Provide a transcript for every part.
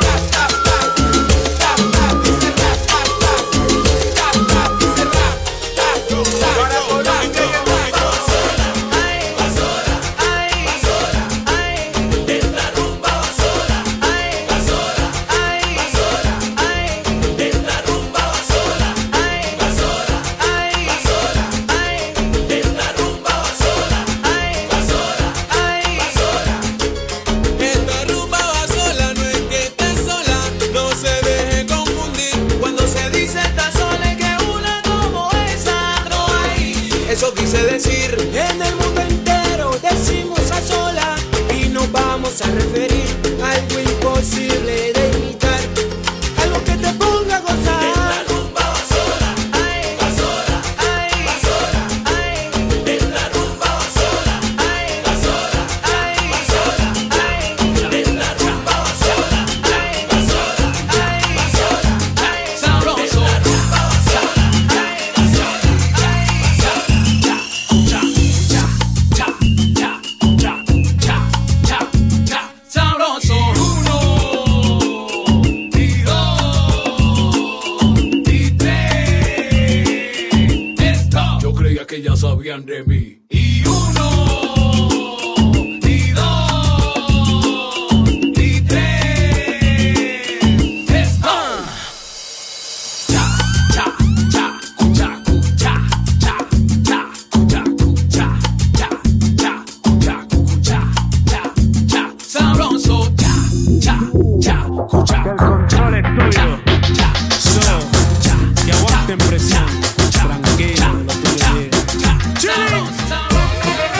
Eso quise decir. En el mundo entero decimos a sola y nos vamos a referir a algo imposible de imitar, algo que te ponga a gozar. En la rumba va sola, ay, va sola, ay, va sola, ay. En la rumba va sola, ay, va sola, ay, va sola, ay. En la rumba va sola, ay, va sola, ay, va sola, ay. Sabroso. En la rumba va sola, ay, va sola, ay, va sola. Sabroso. 1 y 2 y 3. Esto. Yo creía que ya sabían de mí. Y 1 y 2 y 3. Esto. Cha cha cha cha cha cha cha cha cha cha cha cha cha sabroso cha cha cha cha. El control es tuyo. Que aguanten presión. Tranquilo, lo tuyo llega. Sabroso.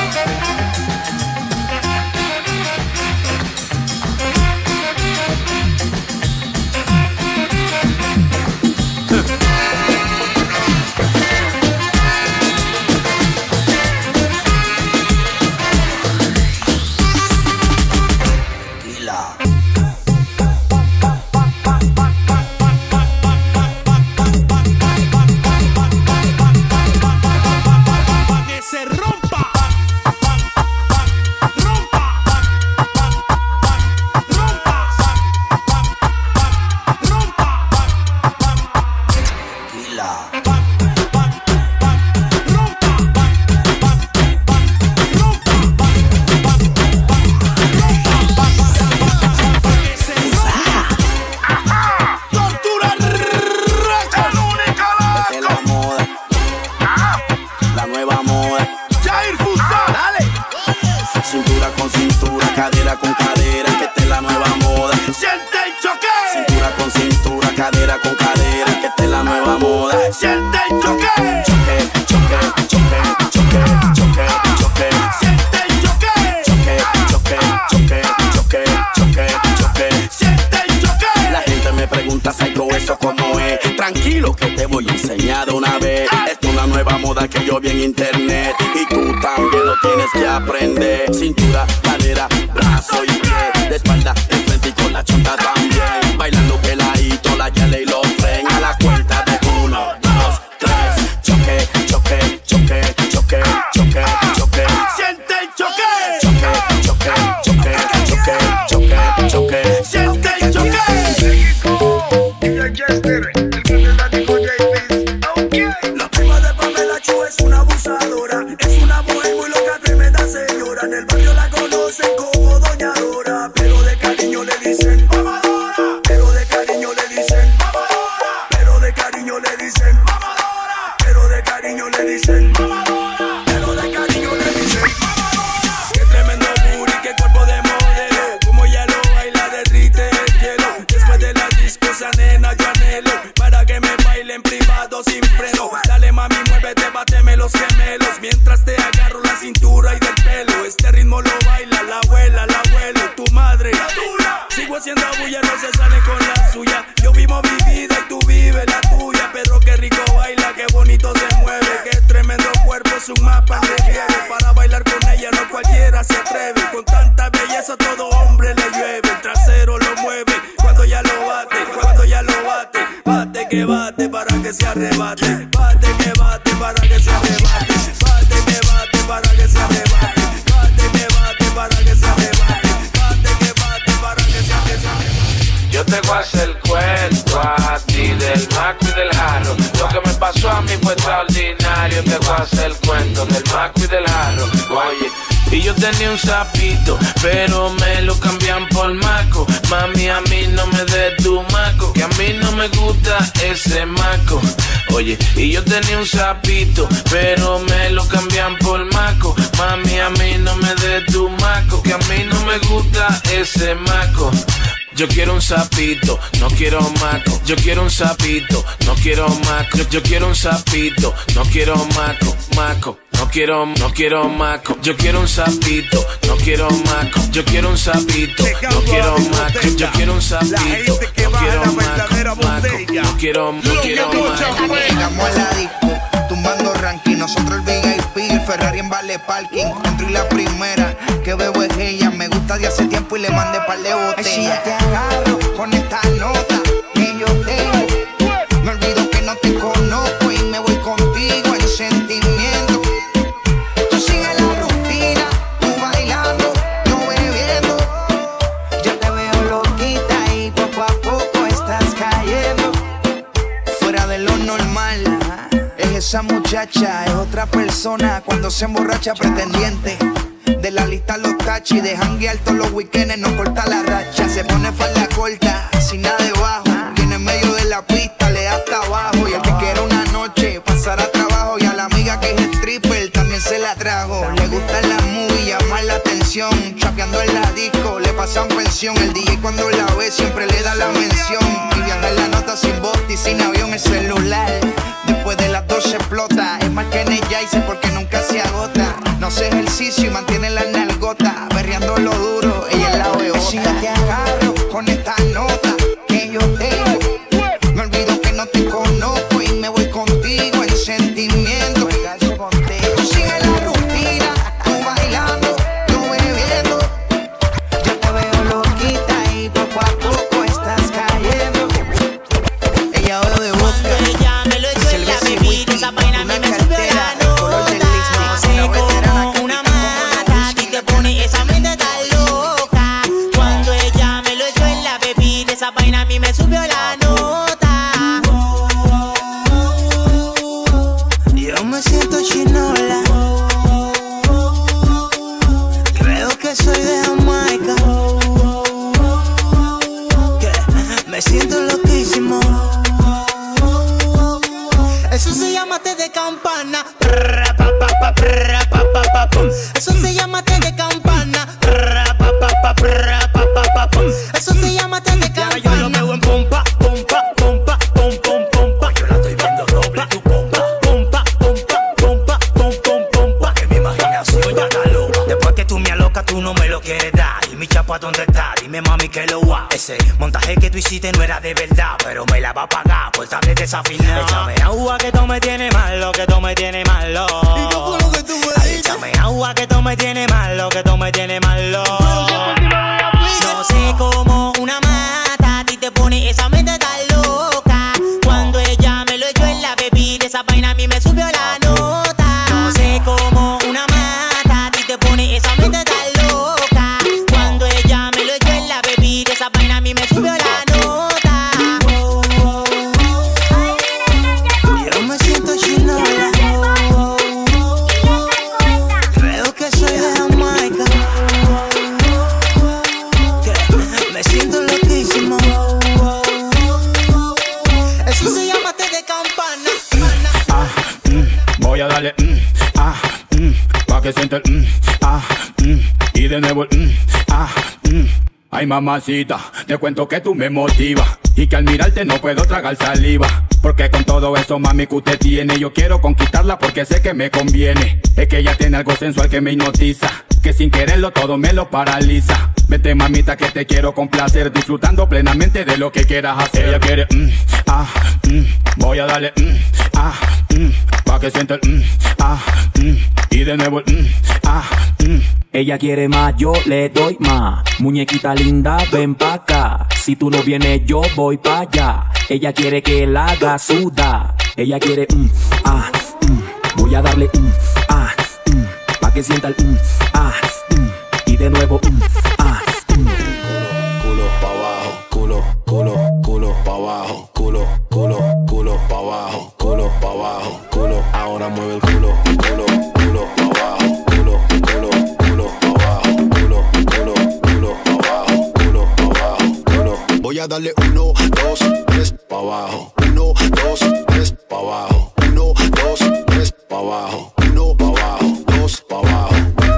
cadera con cadera, que esta es la nueva moda. Siente el choque. Cintura con cintura, cadera con cadera, que esta es la nueva moda. Siente el choque. Choque, choque, choque, choque, choque, choque. Siente el choque. Choque, choque, choque, choque, choque, choque. Siente el choque. La gente me pregunta, Psycho, ¿eso cómo es? Tranquilo que te voy a enseñar de una vez. Esto es una nueva moda que yo vi en internet y tú también lo tienes que aprender. Cintura, cadera, brazo y pie, de espalda, de frente y con la chonta también. Bailando peladito, la yale y los tren. A la cuenta de 1, 2, 3. Choque, choque, choque, choque, choque, choque. Siente el choque. Choque, choque, choque, choque, choque, choque. Siente el choque. La prima de Pamela Chu es una abusadora, es una mujer muy loca, tremenda señora. En el barrio la conocen como Doña Dora, pero de cariño le dicen mamadora, pero de cariño le dicen mamadora, pero de cariño le dicen mamadora, pero de cariño le dicen mamadora, pero de cariño le dicen mamadora. Qué tremendo booty, qué cuerpo de modelo, como ella lo baila derrite el hielo. Después de la disco esa nena yo anhelo para que me baile en privado sin freno. Dale mami, muévete, báteme los gemelos mientras te agarro la cintura y del pelo. Este ritmo lo baila la abuela, el abuelo, tu madre, la tuya. Sigo haciendo bulla, no se sale con la suya. Yo vivo mi vida y tú vives la tuya. Pero qué rico baila, qué bonito se mueve. Qué tremendo cuerpo, es un mapa de relieve. Para bailar con ella no cualquiera se atreve. Con tanta belleza todo hombre le llueve. El trasero lo mueve cuando ya lo bate, cuando ya lo bate. Bate que bate para que se arrebate. Bate que bate para que se arrebate. Bate que bate para que se arrebate. Bate que bate para que se arrebate. Bate que bate para que se arrebate. Yo te voy a hacer el cuento a ti del maco y del jarro. Lo que me pasó a mí fue extraordinario. Te voy a hacer el cuento del maco y del jarro. Oye, y yo tenía un sapito, pero me lo cambian por maco. Mami, a mí no me des tu maco, que a mí no me gusta ese maco. Oye, y yo tenía un sapito, pero me lo cambian por maco. Mami, a mí no me des tu maco, que a mí no me gusta ese maco. Yo quiero un sapito, no quiero maco. Yo quiero un sapito, no quiero maco. Yo quiero un sapito, no quiero maco, maco. No quiero maco. Yo quiero un sapito, no quiero maco. Yo quiero un sapito, no quiero maco. Yo quiero un sapito, no quiero maco, maco. No quiero maco. Llegamos a la disco, tumbando ranking. Nosotros el VIP, el Ferrari en Vale Parking. Entro y la primera que bebo es ella. Me gusta de hace tiempo y le mandé par de botellas. Si ya te agarro con esta nota que yo tengo, me olvido que no te conozco y me voy contigo en sentimiento. Tú sigues la rutina, tú bailando, yo bebiendo. Yo te veo loquita y poco a poco estás cayendo. Fuera de lo normal, es esa muchacha, es otra persona. Cuando se emborracha, pretendiente. De la lista los tachis, de janguear todos los weekends, no corta la racha. Se pone falda corta, sin nada debajo. Y en el medio de la pista le da hasta abajo. Y el que quiera una noche pasar a trabajo. Y a la amiga que es stripper también se la trajo. Le gustan las movies, llamar la atención. Chapeando en la disco, le pasan pensión. El DJ cuando la ve siempre le da la mención. Y viaja en la nota sin bote y sin avión el celular. Después de las 12 explota. Es más que Energizer porque nunca se agota. No hace ejercicio y mantiene la nalgota. Berreando lo duro, ella es la bebota. Si te agarro con esta nota que yo tengo, me olvido que no te conozco y me voy contigo en sentimiento. Tú sigues la rutina, tú bailando, yo bebiendo. Yo te veo loquita y poco a poco estás cayendo. Ella bebe vodka, ella me lo echó en la bebida, esa vaina a mí me subió la nota. Como una mata, y te pone esa mente tan loca. Cuando ella me lo echó en la bebida, esa vaina a mí me subió la nota. yo me siento chinola. Creo que soy de Jamaica. Me siento loquísimo. Eso se llama té de campana. Eso se llama té de campana. tú no me lo quieres dar. ¿Y mi chapa dónde está? Dime mami que lo va. Ese montaje que tú hiciste no era de verdad, pero me la va a pagar por tarde desafinado. Échame agua que tú me tienes malo, que tú me tienes malo. ¿Y qué fue lo que tú me dijiste? Échame agua que tú me tienes malo, que tú me tienes malo. No sé cómo una mata a ti te pone esa mente tan loca. Cuando ella me lo echó en la bebida, esa vaina a mí me subió la nota. No sé cómo una mata a ti te pone esa mente tan loca. Cuando ella me lo echó en la bebida, esa vaina a mí me subió la nota. Yo me siento chinola. Creo que soy de Jamaica. Me siento loquísimo. Eso se llama té de campana. Voy a darle pa' que sienta el y de nuevo el Ay mamacita, te cuento que tú me motivas y que al mirarte no puedo tragar saliva. Porque con todo eso mami que usted tiene, yo quiero conquistarla porque sé que me conviene. Es que ella tiene algo sensual que me hipnotiza, que sin quererlo todo me lo paraliza. Vete mamita que te quiero complacer, disfrutando plenamente de lo que quieras hacer. Ella quiere voy a darle pa' que sienta el y de nuevo el Ella quiere más, yo le doy más. Muñequita linda, ven pa' acá. Si tú no vienes, yo voy pa' allá. Ella quiere que la haga sudar. Ella quiere voy a darle pa' que sienta el y de nuevo Culo pa' abajo, culo pa' abajo, culo pa' abajo, culo pa' abajo, culo. Ahora mueve el culo pa' abajo, culo pa' abajo, culo pa' abajo, culo pa' abajo. Voy a darle 1, 2, 3 pa' abajo, 1, 2, 3 pa' abajo, 1, 2, 3 pa' abajo, 1 pa' abajo, 2 pa' abajo.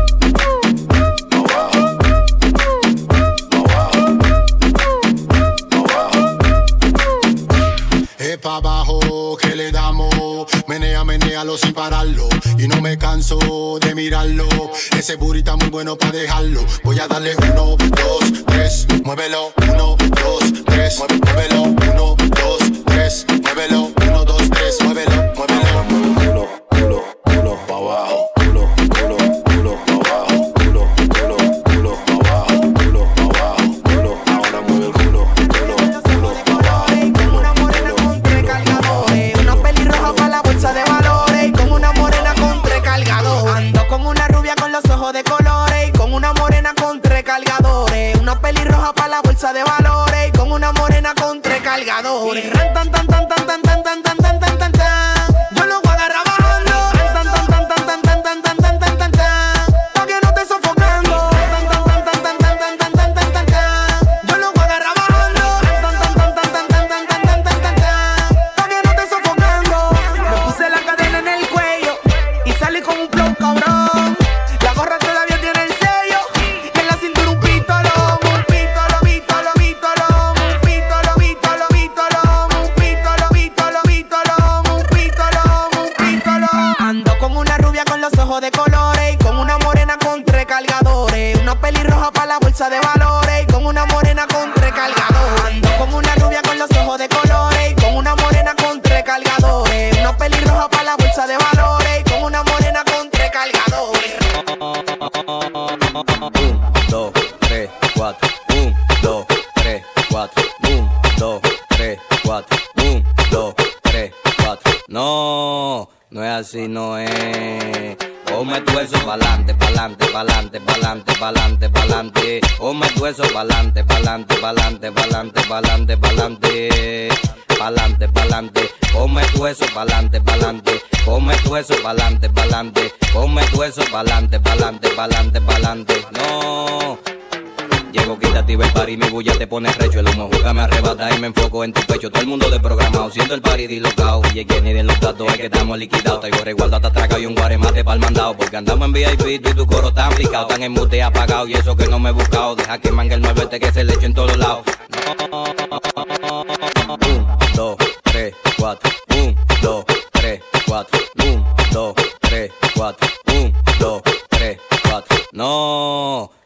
Pa' abajo que le damos, menéalo sin pararlo. Y no me canso de mirarlo, ese booty está muy bueno pa' dejarlo. Voy a darle 1, 2, 3, muévelo, 1, 2, 3, muévelo, 1, 2, 3, muévelo, 1, 2, 3, muévelo, muévelo. Culo pa' abajo, culo pa' abajo, culo pa' abajo, culo pa' abajo, culo. Ahora mueve el culo pa' abajo. Ando con una rubia con los ojos de colores y con una morena con 3 cargadores. Una pelirroja para la bolsa de valores y con una morena con 3 cargadores. Ran, tan, tan, tan, tan, tan, tan, tan, tan, tan, tan, tan, tan. Yo lo voy a agarrar bajando. Ran, tan, tan, tan, tan, tan, tan, tan, tan, tan, tan, tan, tan. Pa' que no esté sofocando. Ran, tan, tan, tan, tan, tan, tan, tan, tan, tan, tan, tan. Yo lo voy a agarrar bajando. Ran, tan, tan, tan, tan, tan, tan, tan, tan, tan, tan, tan. Pa' que no esté sofocando. Me puse la cadena en el cuello y salí con un flow cabrón. La gorra todavía tiene el sello y en la cintura un pistolón, un pistolo, pistolo, pistolón, un pistolo, pistolo, pistolón, un pistolo, pistolo, pistolón, un pistolón, un pistolón. Ando con una rubia con los ojos de colores y con una morena con 3 cargadores. Una pelirroja para la bolsa de valores y con una morena con 3 cargadores. Ando con una rubia con los ojos de colores y con una morena con 3 cargadores. Una pelirroja para la bolsa de valores y con una morena con 3 cargadores. 1, 2, 3, 4. 1, 2, 3, 4. 1, 2, 3, 4. 1, 2, 3, 4. No, no es así, no es. Ponme tu eso pa'lante, pa'lante, pa'lante, pa'lante, pa'lante, pa'lante. Ponme tu eso pa'lante, pa'lante, pa'lante, pa'lante, pa'lante, pa'lante. Pa'lante, pa'lante. Ponme tu eso pa'lante, pa'lante. Ponme tu eso pa'lante, pa'lante. Ponme tu eso pa'lante, pa'lante, pa'lante, pa'lante. No. Llego, quítate el party, mi bulla te pone recho. El humo juega me arrebata y me enfoco en tu pecho. Todo el mundo desprogramado, siento el party dislocado. Y es que ni de los datos es que estamos liquidados. Traigo resguardo hasta atraca y un guaremate pa'l mandado. Porque andamos en VIP, tú y tu coro tan picado. Tan en mute apagado y eso que no me he buscado. Deja que mangue el 9 que se le eche en todos lados. 1, 2, 3, 4. 1, 2, 3, 4. 1, 2, 3, 4. 1, 2, 3, 4. No.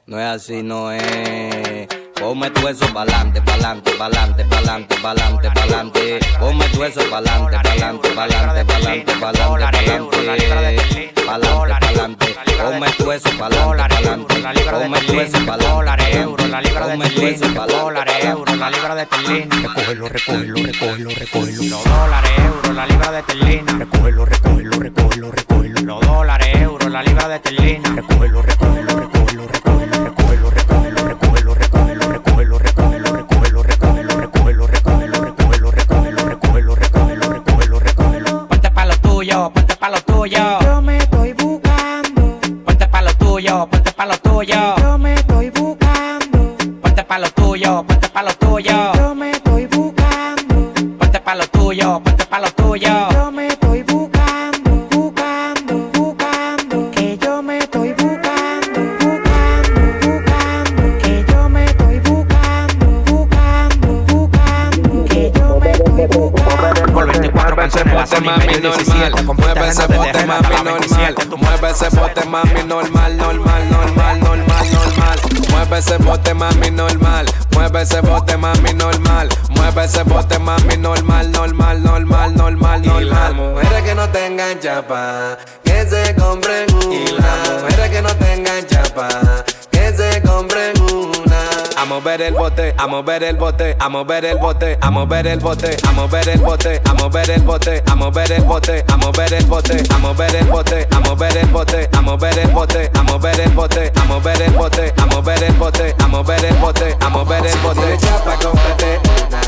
no es así, no es. Ponme tu eso pa'lante, pa'lante, pa'lante, pa'lante, pa'lante, pa'lante. Ponme tu eso pa'lante, pa'lante, pa'lante, pa'lante, pa'lante, pa'lante, pa'lante. Ponme tu eso pa'lante, pa'lante. Ponme tu eso pa'lante, euro, la libra de esterlina, dólares, euro, la libra de esterlina. Recógelo, recógelo, recógelo, recógelo. Los dólares, euro, la libra de esterlina. Recógelo, recógelo, recógelo, recógelo. Los dólares, euro, la libra de esterlina. Recógelo, recógelo, recógelo, recógelo, recógelo, recógelo, recógelo, recógelo, recógelo, recógelo, recógelo, recógelo, recógelo, recógelo, recógelo, recógelo, recógelo, recógelo, recógelo, recógelo. Ponte pa' lo tuyo, ponte pa' lo tuyo. Yo me estoy buscando. Ponte pa' lo tuyo, ponte pa' lo tuyo. Yo me estoy buscando. Ponte pa' lo tuyo, ponte pa' lo tuyo. Yo me estoy buscando. Ponte pa' lo tuyo, ponte pa' lo tuyo. Yo me estoy buscando, buscando, buscando. Que yo me estoy buscando, buscando, buscando. Que yo me estoy buscando, buscando, buscando. Que yo me estoy buscando. Por 24 canciones la Sony medio 17. Mueve ese bote, mami, normal. Mueve ese bote, mami, normal, normal, normal, normal, normal. Mueve ese bote, mami, normal. Mueve ese bote, mami, normal. Mueve ese bote, mami, normal, normal, normal, normal, normal. Y las mujeres que no tengan chapa, que se compren una. Y las mujeres que no tengan chapa, que se compren una. A mover el bote, a mover el bote, a mover el bote, a mover el bote, a mover el bote, a mover el bote, a mover el bote, a mover el bote, a mover el bote, a mover el bote, a mover el bote, a mover el bote, a mover el bote, a mover el bote, a mover el bote, a mover el bote. Chapa, cómprate una.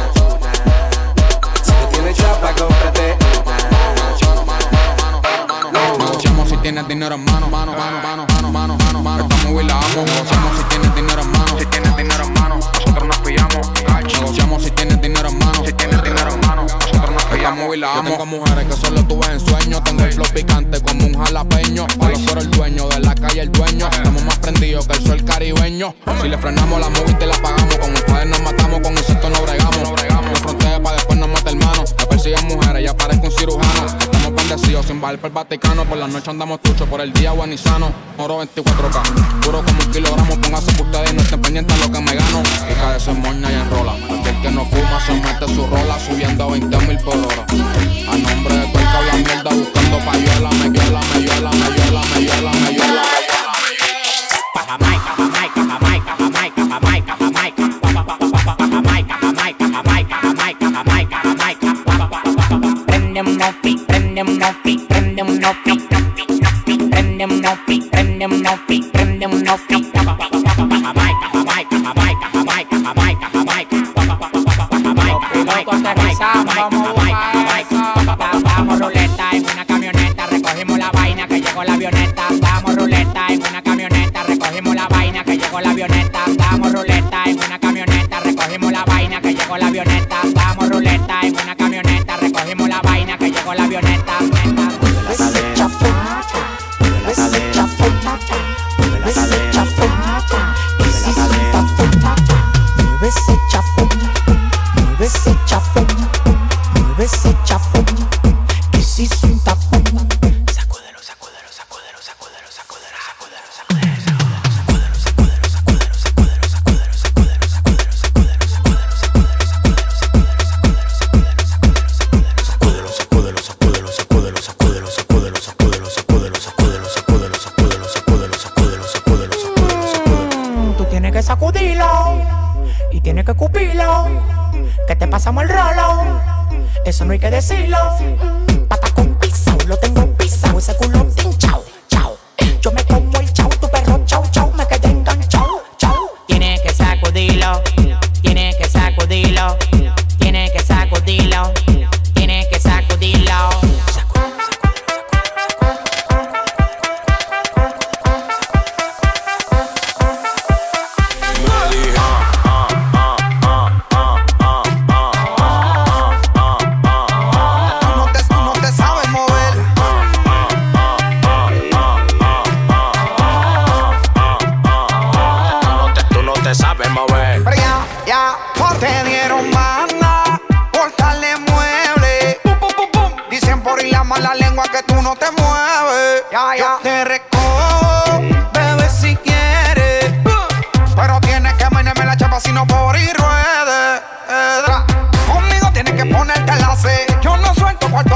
Si no tienes chapa, cómprate una. Negociamos si tienes dinero en mano, mano, mano, mano, mano, mano, mano, mano. Estamos huilados. Negociamos si tienes dinero en mano, si tienes dinero en mano, nosotros nos pillamos. Negociamos si tienes dinero en mano, si tienes dinero en mano, nosotros nos pillamos. Yo tengo mujeres que solo tú ves en sueños. Tengo el flow picante como un jalapeño. Palo por el dueño, de la calle el dueño. Estamos más prendidos que el sol caribeño. Si le frenamos la movie te la pagamos. Con ustedes nos matamos, con insectos no bregamos. No frontees pa' después nos mete el mano. Me persiguen mujeres, ya parezco un cirujano. Estamos bendecidos sin bajar por el Vaticano. Por la noche andamos truchos, por el día guanisano. Oro 24K, puro como un kilogramo. Póngase por ustedes y no estén pendientes a lo que me gano. Y cada se moña y enrola. Aquel que no fuma se mete su rola, subiendo a 20.000 por hora. A nombre de todo el que habla mierda, buscando payola. Me yola, me yola, me yola, me yola, me yola. Jamaica, Jamaica, Jamaica, Jamaica, Jamaica, Jamaica, Jamaica, Jamaica, Jamaica, Jamaica, Jamaica, Jamaica. Prende un nopi, prende un nopi, prende un nopi, prende un nopi, prende un nopi, prende un nopi. Jamaica, Jamaica, Jamaica, Jamaica, Jamaica, Jamaica. Damos ruleta en una camioneta, recogimos la vaina que llegó la avioneta. Damos ruleta en una camioneta, recogimos la vaina que llegó la avioneta. Damos ruleta en una camioneta, recogimos la vaina que llegó la avioneta. Damos ruleta en una camioneta, recogimos la vaina que llegó la avioneta. Pasamos el rolo, eso no hay que decirlo. Pata con pisao, lo tengo pisao, ese culo hinchao, chao. Yo me como el chao, tu perro chao, chao, me quedé enganchao, chao. Tienes que sacudirlo, tienes que sacudirlo, tienes que sacudirlo, tienes que sacudirlo. No te sabes mover.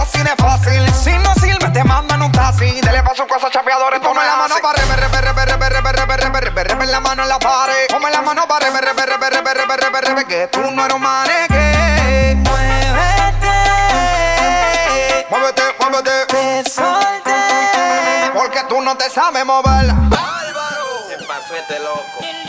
así de fácil. Si no sirve, te mandan un taxi. Dele paso con esos chapeadores. Ponme la mano para la mano en la pared. Ponme la mano para que tú no eres un maneque. Muévete, muévete, muévete. Te solté, porque tú no te sabes moverla. Bárbaro. ¿Qué pasó este loco?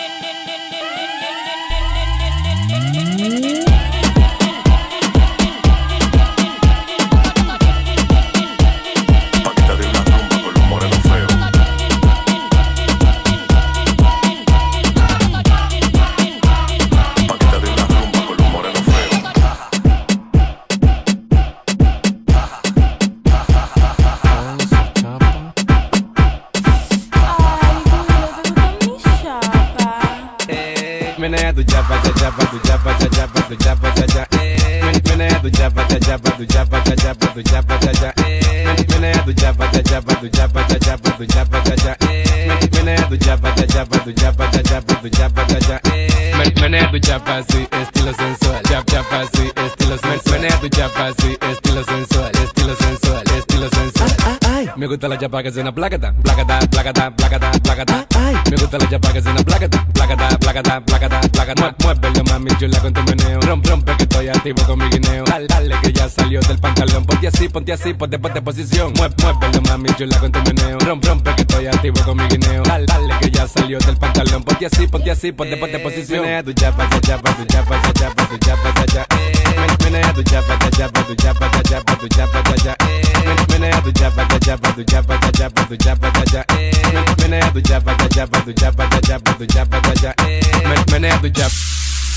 Menea tu chapa, cha chapa, tu chapa, cha chapa, tu chapa, cha cha. Menea tu chapa, cha chapa, tu chapa, cha chapa, tu chapa, cha cha. Menea tu chapa, cha chapa, tu chapa, cha chapa, tu chapa, cha cha. Menea tu chapa, cha chapa, tu chapa, cha chapa, tu chapa, cha cha. Menea tu chapa así, estilo sensual. Chapa así, estilo sensual. Menea tu chapa así, estilo sensual, estilo sensual, estilo sensual. Me gusta la chapa que suena placata, placata, placata, placata, placata. Me gusta la chapa que suena placata, placata, placata, placata, placata. Muévelo mami chula con tu meneo. Rompe que estoy activo con mi guineo. Dale que ya salió del pantalón. Ponte así, ponte posición. Muévelo mami chula con tu meneo. Rompe que estoy activo con mi guineo. Dale que ya salió del pantalón. Ponte así, ponte posición. Menea tu chapa, cha chapa, tu chapa, cha chapa, tu chapa, cha cha. Menea tu chapa, cha chapa, tu chapa, cha chapa, tu chapa, cha cha. Menea tu chapa, cha chapa, tu chapa, cha chapa, tu chapa, cha cha. Menea tu chapa, cha chapa, tu chapa, cha chapa, tu chapa, cha cha. Menea tu chapa.